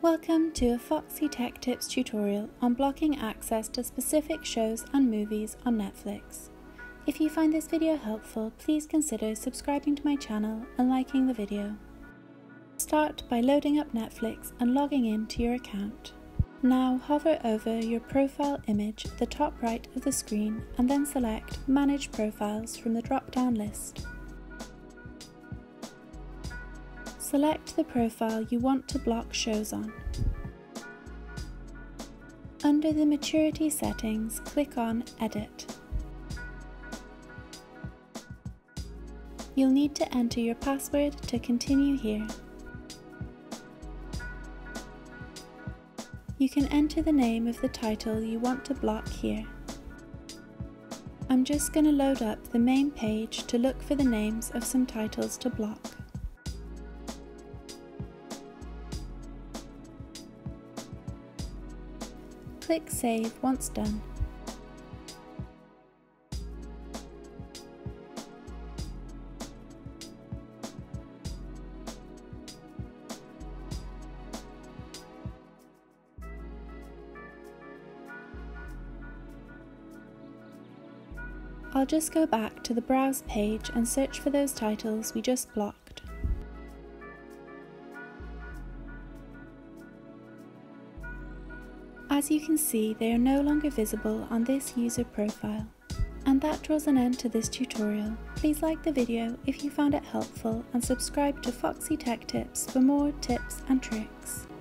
Welcome to a Foxy Tech Tips tutorial on blocking access to specific shows and movies on Netflix. If you find this video helpful, please consider subscribing to my channel and liking the video. Start by loading up Netflix and logging in to your account. Now hover over your profile image at the top right of the screen and then select Manage Profiles from the drop-down list. Select the profile you want to block shows on. Under the maturity settings, click on Edit. You'll need to enter your password to continue here. You can enter the name of the title you want to block here. I'm just going to load up the main page to look for the names of some titles to block. Click Save once done. I'll just go back to the Browse page and search for those titles we just blocked. As you can see, they are no longer visible on this user profile. And that draws an end to this tutorial. Please like the video if you found it helpful and subscribe to Foxy Tech Tips for more tips and tricks.